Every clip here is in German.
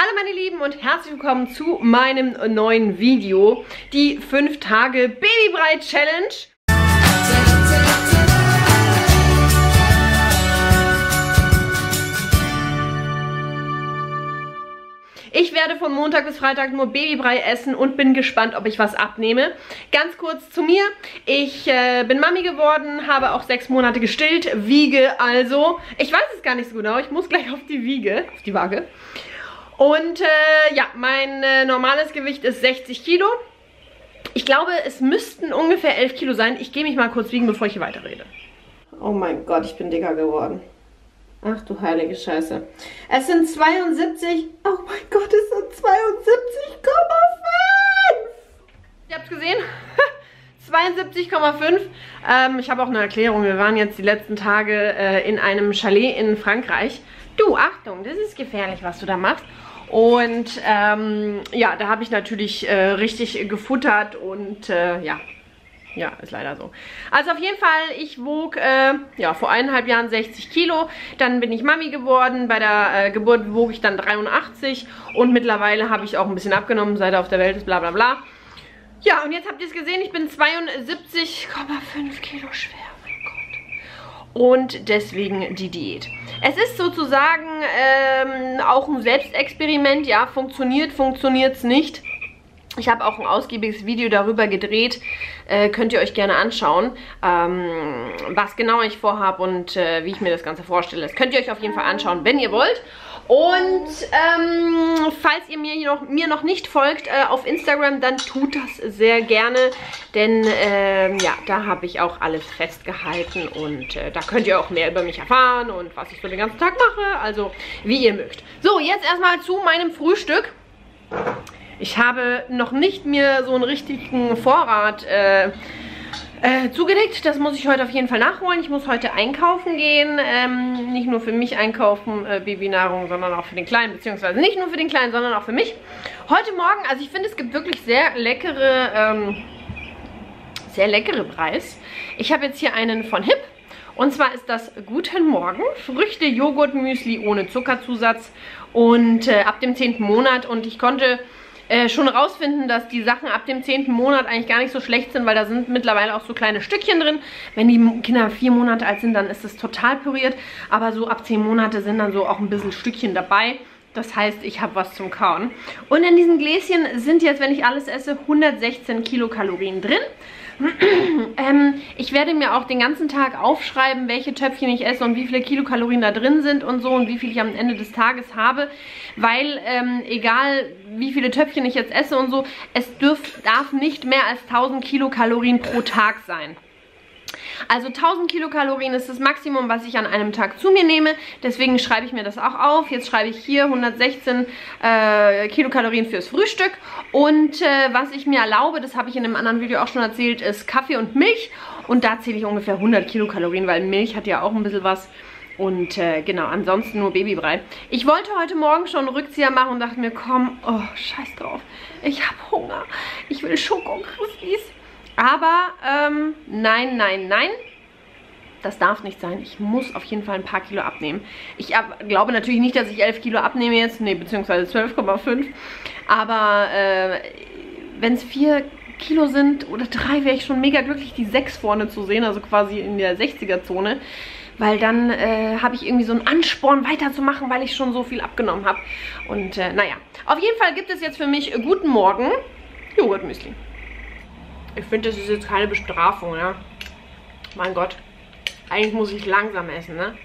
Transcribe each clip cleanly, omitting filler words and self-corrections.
Hallo meine Lieben und herzlich willkommen zu meinem neuen Video. Die 5 Tage Babybrei Challenge. Ich werde von Montag bis Freitag nur Babybrei essen und bin gespannt, ob ich was abnehme. Ganz kurz zu mir. Ich bin Mami geworden, habe auch 6 Monate gestillt, wiege also, ich weiß es gar nicht so genau, ich muss gleich auf die Waage. Und ja, mein normales Gewicht ist 60 Kilo. Ich glaube, es müssten ungefähr 11 Kilo sein. Ich gehe mich mal kurz wiegen, bevor ich hier weiterrede. Oh mein Gott, ich bin dicker geworden. Ach du heilige Scheiße. Es sind 72. Oh mein Gott, es sind 72,5. Ihr habt es gesehen? 72,5. Ich habe auch eine Erklärung. Wir waren jetzt die letzten Tage in einem Chalet in Frankreich. Du, Achtung, das ist gefährlich, was du da machst. Und ja, da habe ich natürlich richtig gefuttert und ja, ist leider so. Also auf jeden Fall, ich wog ja, vor 1,5 Jahren 60 Kilo. Dann bin ich Mami geworden. Bei der Geburt wog ich dann 83. Und mittlerweile habe ich auch ein bisschen abgenommen, seit er auf der Welt ist, bla bla bla. Ja, und jetzt habt ihr es gesehen, ich bin 72,5 Kilo schwer. Oh mein Gott. Und deswegen die Diät. Es ist sozusagen auch ein Selbstexperiment. Ja, funktioniert es nicht. Ich habe auch ein ausgiebiges Video darüber gedreht, könnt ihr euch gerne anschauen, was genau ich vorhabe und wie ich mir das Ganze vorstelle. Das könnt ihr euch auf jeden Fall anschauen, wenn ihr wollt. Und falls ihr mir noch nicht folgt auf Instagram, dann tut das sehr gerne, denn ja, da habe ich auch alles festgehalten und da könnt ihr auch mehr über mich erfahren und was ich so den ganzen Tag mache, also wie ihr mögt. So, jetzt erstmal zu meinem Frühstück. Ich habe noch nicht mir so einen richtigen Vorrat zugelegt. Das muss ich heute auf jeden Fall nachholen. Ich muss heute einkaufen gehen. Nicht nur für mich einkaufen, Babynahrung, sondern auch für den Kleinen. Beziehungsweise nicht nur für den Kleinen, sondern auch für mich. Heute Morgen, also ich finde, es gibt wirklich sehr leckere Preis. Ich habe jetzt hier einen von HIP. Und zwar ist das Guten Morgen Früchte-Joghurt-Müsli ohne Zuckerzusatz. Und ab dem 10. Monat. Und ich konnte schon rausfinden, dass die Sachen ab dem 10. Monat eigentlich gar nicht so schlecht sind, weil da sind mittlerweile auch so kleine Stückchen drin. Wenn die Kinder 4 Monate alt sind, dann ist es total püriert, aber so ab 10 Monate sind dann so auch ein bisschen Stückchen dabei. Das heißt, ich habe was zum Kauen. Und in diesen Gläschen sind jetzt, wenn ich alles esse, 116 Kilokalorien drin. Ich werde mir auch den ganzen Tag aufschreiben, welche Töpfchen ich esse und wie viele Kilokalorien da drin sind und so und wie viel ich am Ende des Tages habe, weil egal wie viele Töpfchen ich jetzt esse und so, es darf nicht mehr als 1000 Kilokalorien pro Tag sein. Also 1000 Kilokalorien ist das Maximum, was ich an einem Tag zu mir nehme. Deswegen schreibe ich mir das auch auf. Jetzt schreibe ich hier 116 Kilokalorien fürs Frühstück. Und was ich mir erlaube, das habe ich in einem anderen Video auch schon erzählt, ist Kaffee und Milch. Und da zähle ich ungefähr 100 Kilokalorien, weil Milch hat ja auch ein bisschen was. Und genau, ansonsten nur Babybrei. Ich wollte heute Morgen schon einen Rückzieher machen und dachte mir, komm, oh, scheiß drauf. Ich habe Hunger. Ich will Schokokrispis. Aber nein, nein, nein, das darf nicht sein. Ich muss auf jeden Fall ein paar Kilo abnehmen. Ich glaube natürlich nicht, dass ich 11 Kilo abnehme jetzt, nee, beziehungsweise 12,5. Aber wenn es 4 Kilo sind oder 3, wäre ich schon mega glücklich, die 6 vorne zu sehen, also quasi in der 60er-Zone. Weil dann habe ich irgendwie so einen Ansporn weiterzumachen, weil ich schon so viel abgenommen habe. Und naja, auf jeden Fall gibt es jetzt für mich Guten Morgen Joghurtmüsli. Ich finde, das ist jetzt keine Bestrafung, ja. Mein Gott. Eigentlich muss ich langsam essen, ne?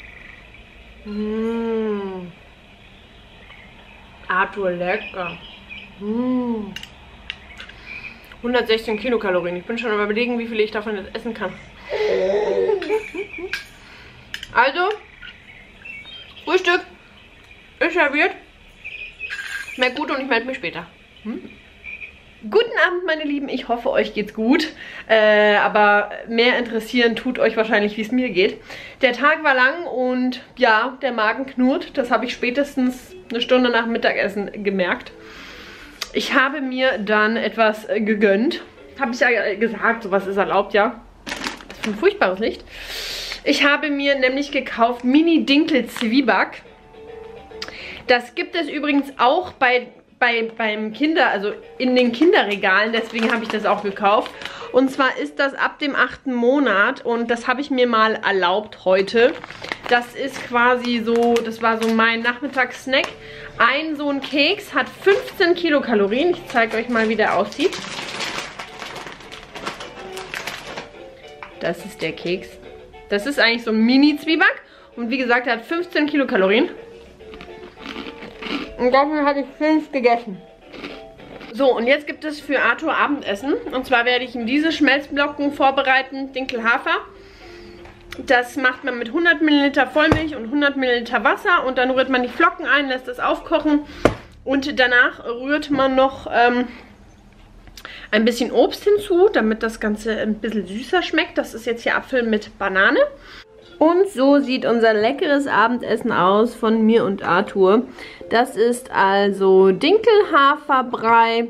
Arthur, lecker. 116 Kilokalorien. Ich bin schon am Überlegen, wie viel ich davon jetzt essen kann. Also, Frühstück ist serviert. Schmeckt gut und ich melde mich später. Guten Abend, meine Lieben. Ich hoffe, euch geht's gut. Aber mehr interessieren tut euch wahrscheinlich, wie es mir geht. Der Tag war lang und ja, der Magen knurrt. Das habe ich spätestens eine Stunde nach Mittagessen gemerkt. Ich habe mir dann etwas gegönnt. Habe ich ja gesagt, sowas ist erlaubt, ja. Das ist ein furchtbares Licht. Ich habe mir nämlich gekauft Mini Dinkel Zwieback. Das gibt es übrigens auch beim also in den Kinderregalen, deswegen habe ich das auch gekauft. Und zwar ist das ab dem 8. Monat und das habe ich mir mal erlaubt heute. Das ist quasi so, das war so mein Nachmittagssnack. So ein Keks hat 15 Kilokalorien. Ich zeige euch mal, wie der aussieht. Das ist der Keks. Das ist eigentlich so ein Mini-Zwieback. Und wie gesagt, er hat 15 Kilokalorien. Und davon habe ich 5 gegessen. So, und jetzt gibt es für Arthur Abendessen. Und zwar werde ich ihm diese Schmelzblocken vorbereiten, Dinkelhafer. Das macht man mit 100 Milliliter Vollmilch und 100 Milliliter Wasser. Und dann rührt man die Flocken ein, lässt es aufkochen. Und danach rührt man noch ein bisschen Obst hinzu, damit das Ganze ein bisschen süßer schmeckt. Das ist jetzt hier Apfel mit Banane. Und so sieht unser leckeres Abendessen aus von mir und Arthur. Das ist also Dinkelhaferbrei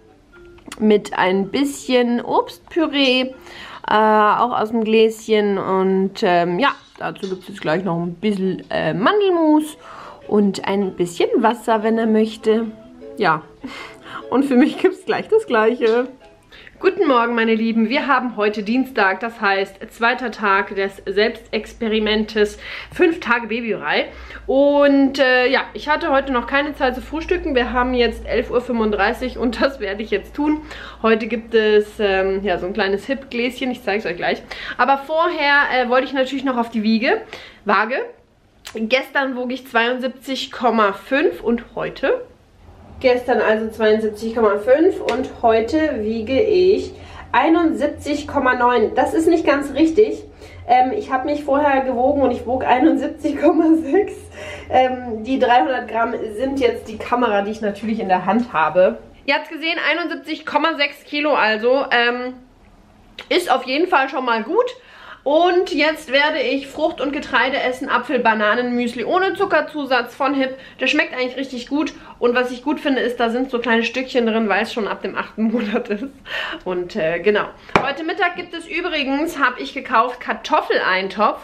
mit ein bisschen Obstpüree, auch aus dem Gläschen. Und ja, dazu gibt es jetzt gleich noch ein bisschen Mandelmus und ein bisschen Wasser, wenn er möchte. Ja, und für mich gibt es gleich das Gleiche. Guten Morgen, meine Lieben. Wir haben heute Dienstag, das heißt zweiter Tag des Selbstexperimentes 5 Tage Babybrei. Und ja, ich hatte heute noch keine Zeit zu frühstücken. Wir haben jetzt 11:35 Uhr und das werde ich jetzt tun. Heute gibt es ja so ein kleines Hip-Gläschen, ich zeige es euch gleich. Aber vorher wollte ich natürlich noch auf die Waage. Gestern wog ich 72,5 und heute... Gestern also 72,5 und heute wiege ich 71,9. Das ist nicht ganz richtig. Ich habe mich vorher gewogen und ich wog 71,6. Die 300 Gramm sind jetzt die Kamera, die ich natürlich in der Hand habe. Ihr habt gesehen, 71,6 Kilo also. Ist auf jeden Fall schon mal gut. Und jetzt werde ich Frucht und Getreide essen, Apfel-Bananen-Müsli ohne Zuckerzusatz von Hip. Das schmeckt eigentlich richtig gut. Und was ich gut finde, ist, da sind so kleine Stückchen drin, weil es schon ab dem 8. Monat ist. Und genau. Heute Mittag gibt es übrigens, habe ich gekauft, Kartoffeleintopf.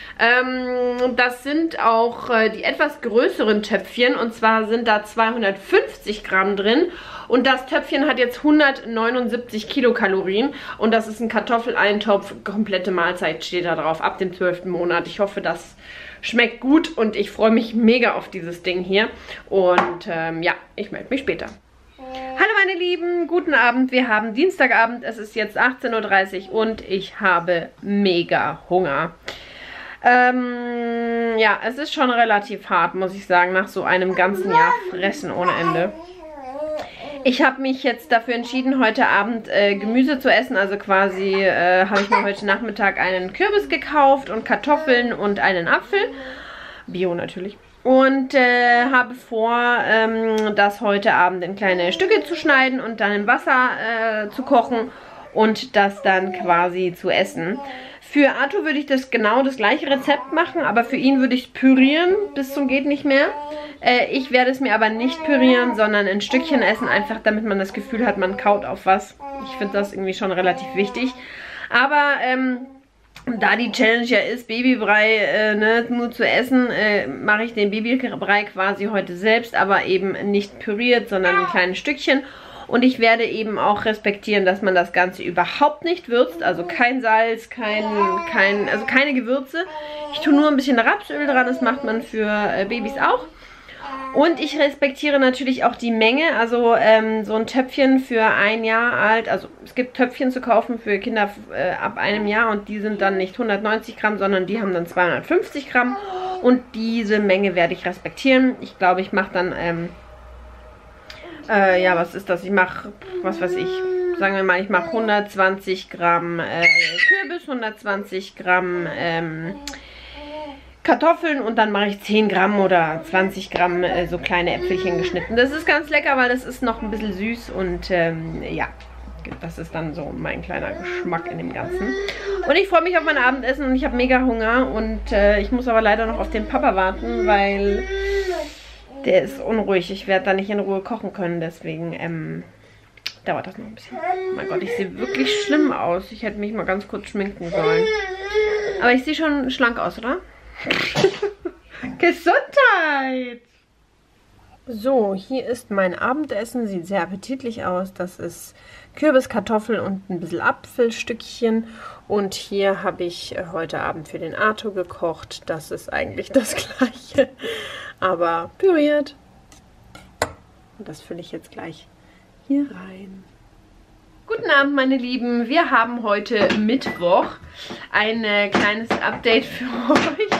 Das sind auch die etwas größeren Töpfchen. Und zwar sind da 250 Gramm drin. Und das Töpfchen hat jetzt 179 Kilokalorien. Und das ist ein Kartoffeleintopf. Komplette Mahlzeit steht da drauf, ab dem 12. Monat. Ich hoffe, das schmeckt gut. Und ich freue mich mega auf dieses Ding hier. Und ja, ich melde mich später. Hallo meine Lieben, guten Abend. Wir haben Dienstagabend. Es ist jetzt 18:30 Uhr und ich habe mega Hunger. Ja, es ist schon relativ hart, muss ich sagen, nach so einem ganzen Jahr Fressen ohne Ende. Ich habe mich jetzt dafür entschieden, heute Abend Gemüse zu essen. Also quasi habe ich mir heute Nachmittag einen Kürbis gekauft und Kartoffeln und einen Apfel. Bio natürlich. Und habe vor, das heute Abend in kleine Stücke zu schneiden und dann im Wasser zu kochen und das dann quasi zu essen. Für Arthur würde ich genau das gleiche Rezept machen, aber für ihn würde ich es pürieren bis zum geht nicht mehr. Ich werde es mir aber nicht pürieren, sondern in Stückchen essen, einfach damit man das Gefühl hat, man kaut auf was. Ich finde das irgendwie schon relativ wichtig. Aber da die Challenge ja ist, Babybrei nur zu essen, mache ich den Babybrei quasi heute selbst, aber eben nicht püriert, sondern in kleinen Stückchen. Und ich werde eben auch respektieren, dass man das Ganze überhaupt nicht würzt. Also kein Salz, also keine Gewürze. Ich tue nur ein bisschen Rapsöl dran, das macht man für Babys auch. Und ich respektiere natürlich auch die Menge. Also so ein Töpfchen für 1 Jahr alt. Also es gibt Töpfchen zu kaufen für Kinder ab 1 Jahr. Und die sind dann nicht 190 Gramm, sondern die haben dann 250 Gramm. Und diese Menge werde ich respektieren. Ich glaube, ich mache dann... ja, was ist das? Ich mache, was weiß ich, sagen wir mal, ich mache 120 Gramm Kürbis, 120 Gramm Kartoffeln und dann mache ich 10 Gramm oder 20 Gramm so kleine Äpfelchen geschnitten. Das ist ganz lecker, weil das ist noch ein bisschen süß und ja, das ist dann so mein kleiner Geschmack in dem Ganzen. Und ich freue mich auf mein Abendessen und ich habe mega Hunger und ich muss aber leider noch auf den Papa warten, weil... Der ist unruhig. Ich werde da nicht in Ruhe kochen können. Deswegen dauert das noch ein bisschen. Oh mein Gott, ich sehe wirklich schlimm aus. Ich hätte mich mal ganz kurz schminken sollen. Aber ich sehe schon schlank aus, oder? Gesundheit! So, hier ist mein Abendessen. Sieht sehr appetitlich aus. Das ist Kürbis, Kartoffel und ein bisschen Apfelstückchen. Und hier habe ich heute Abend für den Arthur gekocht. Das ist eigentlich das Gleiche, aber püriert. Und das fülle ich jetzt gleich hier rein. Guten Abend, meine Lieben. Wir haben heute Mittwoch. Ein kleines Update für euch.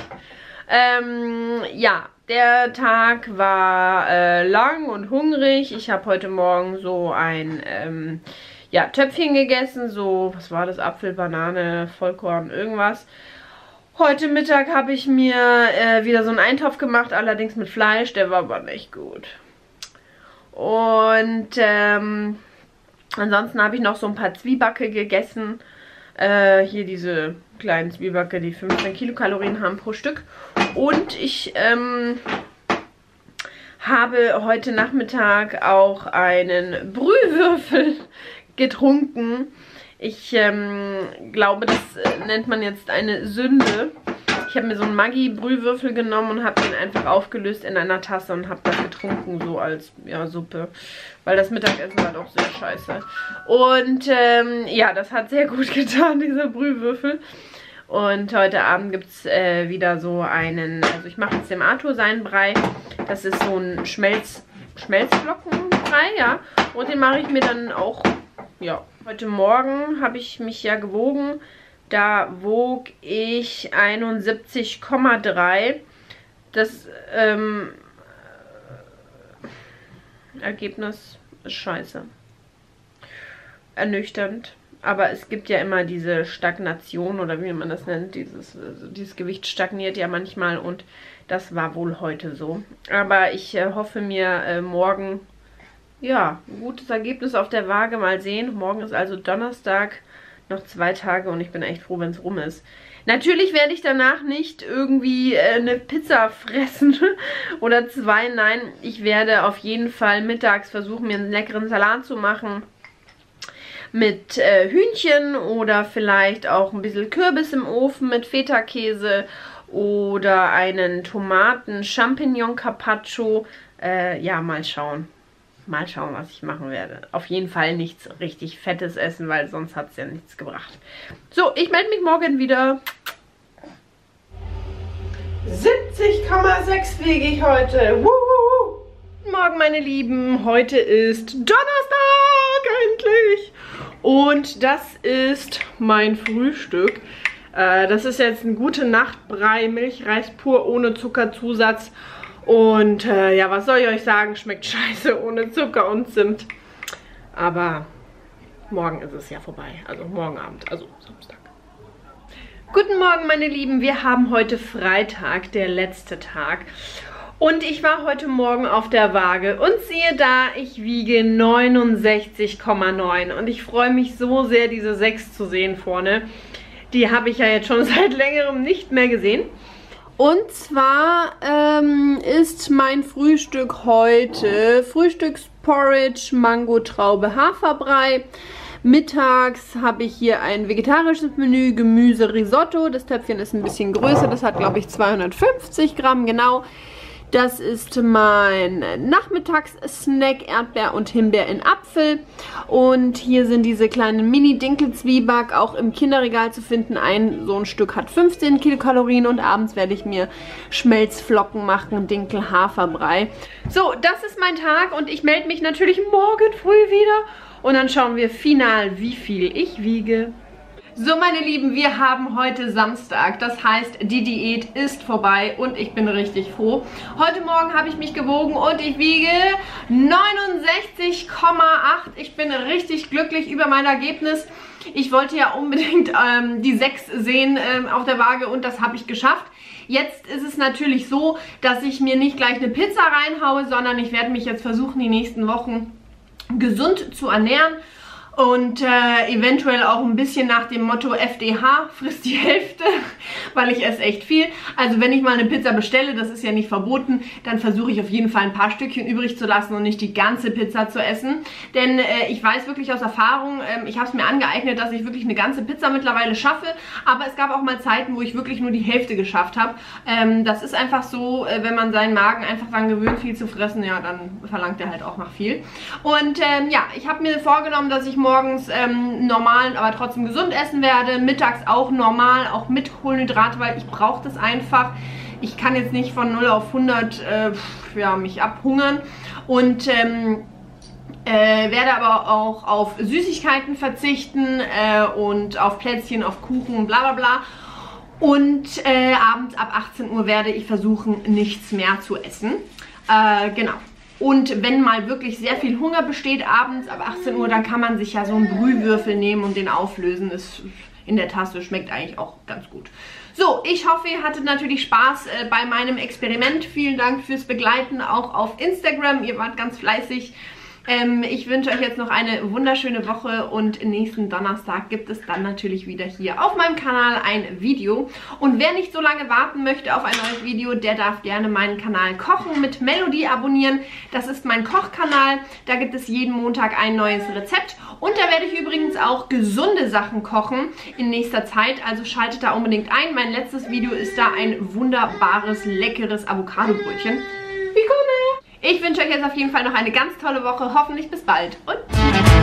Ja, der Tag war lang und hungrig. Ich habe heute Morgen so ein ja, Töpfchen gegessen. So, was war das? Apfel, Banane, Vollkorn, irgendwas. Heute Mittag habe ich mir wieder so einen Eintopf gemacht, allerdings mit Fleisch. Der war aber nicht gut. Und ansonsten habe ich noch so ein paar Zwiebacke gegessen. Hier diese kleinen Zwiebacke, die 15 Kilokalorien haben pro Stück. Und ich habe heute Nachmittag auch einen Brühwürfel getrunken. Ich glaube, das nennt man jetzt eine Sünde. Ich habe mir so einen Maggi-Brühwürfel genommen und habe den einfach aufgelöst in einer Tasse und habe das getrunken, so als ja, Suppe. Weil das Mittagessen war doch sehr scheiße. Und ja, das hat sehr gut getan, dieser Brühwürfel. Und heute Abend gibt es wieder so einen, also ich mache jetzt dem Arthur seinen Brei. Das ist so ein Schmelzflockenbrei, ja. Und den mache ich mir dann auch, ja. Heute Morgen habe ich mich ja gewogen. Da wog ich 71,3. Das Ergebnis ist scheiße. Ernüchternd. Aber es gibt ja immer diese Stagnation oder wie man das nennt. Dieses Gewicht stagniert ja manchmal und das war wohl heute so. Aber ich hoffe mir morgen, ja, ein gutes Ergebnis auf der Waage. Mal sehen. Morgen ist also Donnerstag. Noch 2 Tage und ich bin echt froh, wenn es rum ist. Natürlich werde ich danach nicht irgendwie eine Pizza fressen oder 2. Nein, ich werde auf jeden Fall mittags versuchen, mir einen leckeren Salat zu machen. Mit Hühnchen oder vielleicht auch ein bisschen Kürbis im Ofen mit Feta-Käse oder einen Tomaten-Champignon-Carpaccio. Ja, mal schauen. Mal schauen, was ich machen werde. Auf jeden Fall nichts richtig Fettes essen, weil sonst hat es ja nichts gebracht. So, ich melde mich morgen wieder. 70,6 wiege ich heute. Guten Morgen, meine Lieben. Heute ist Donnerstag, endlich. Und das ist mein Frühstück. Das ist jetzt ein Gute-Nacht-Brei, Milchreis pur, ohne Zuckerzusatz. Und ja, was soll ich euch sagen? Schmeckt scheiße ohne Zucker und Zimt. Aber morgen ist es ja vorbei. Also morgen Abend, also Samstag. Guten Morgen, meine Lieben. Wir haben heute Freitag, der letzte Tag. Und ich war heute Morgen auf der Waage. Und siehe da, ich wiege 69,9. Und ich freue mich so sehr, diese 6 zu sehen vorne. Die habe ich ja jetzt schon seit längerem nicht mehr gesehen. Und zwar ist mein Frühstück heute Frühstücksporridge, Mango, Traube, Haferbrei. Mittags habe ich hier ein vegetarisches Menü, Gemüse, Risotto. Das Töpfchen ist ein bisschen größer, das hat glaube ich 250 Gramm, genau. Das ist mein Nachmittagssnack, Erdbeer und Himbeer in Apfel. Und hier sind diese kleinen Mini-Dinkel-Zwieback, auch im Kinderregal zu finden. So ein Stück hat 15 Kilokalorien und abends werde ich mir Schmelzflocken machen, Dinkel-Haferbrei. So, das ist mein Tag und ich melde mich natürlich morgen früh wieder. Und dann schauen wir final, wie viel ich wiege. So, meine Lieben, wir haben heute Samstag, das heißt, die Diät ist vorbei und ich bin richtig froh. Heute Morgen habe ich mich gewogen und ich wiege 69,8. Ich bin richtig glücklich über mein Ergebnis. Ich wollte ja unbedingt die 6 sehen auf der Waage und das habe ich geschafft. Jetzt ist es natürlich so, dass ich mir nicht gleich eine Pizza reinhaue, sondern ich werde mich jetzt versuchen, die nächsten Wochen gesund zu ernähren. Und eventuell auch ein bisschen nach dem Motto FDH, frisst die Hälfte, weil ich esse echt viel. Also wenn ich mal eine Pizza bestelle, das ist ja nicht verboten, dann versuche ich auf jeden Fall ein paar Stückchen übrig zu lassen und nicht die ganze Pizza zu essen. Denn ich weiß wirklich aus Erfahrung, ich habe es mir angeeignet, dass ich wirklich eine ganze Pizza mittlerweile schaffe. Aber es gab auch mal Zeiten, wo ich wirklich nur die Hälfte geschafft habe. Das ist einfach so, wenn man seinen Magen einfach daran gewöhnt, viel zu fressen, ja, dann verlangt er halt auch nach viel. Und ja, ich habe mir vorgenommen, dass ich morgens normal, aber trotzdem gesund essen werde. Mittags auch normal, auch mit Kohlenhydrate, weil ich brauche das einfach. Ich kann jetzt nicht von 0 auf 100 ja, mich abhungern. Und werde aber auch auf Süßigkeiten verzichten und auf Plätzchen, auf Kuchen, bla bla bla. Und abends ab 18 Uhr werde ich versuchen, nichts mehr zu essen. Genau. Und wenn mal wirklich sehr viel Hunger besteht abends ab 18 Uhr, dann kann man sich ja so einen Brühwürfel nehmen und den auflösen. Das in der Tasse schmeckt eigentlich auch ganz gut. So, ich hoffe, ihr hattet natürlich Spaß bei meinem Experiment. Vielen Dank fürs Begleiten, auch auf Instagram. Ihr wart ganz fleißig. Ich wünsche euch jetzt noch eine wunderschöne Woche und nächsten Donnerstag gibt es dann natürlich wieder hier auf meinem Kanal ein Video. Und wer nicht so lange warten möchte auf ein neues Video, der darf gerne meinen Kanal Kochen mit Melodie abonnieren. Das ist mein Kochkanal, da gibt es jeden Montag ein neues Rezept. Und da werde ich übrigens auch gesunde Sachen kochen in nächster Zeit, also schaltet da unbedingt ein. Mein letztes Video ist da ein wunderbares, leckeres Avocadobrötchen. Willkommen! Ich wünsche euch jetzt auf jeden Fall noch eine ganz tolle Woche. Hoffentlich bis bald und tschüss.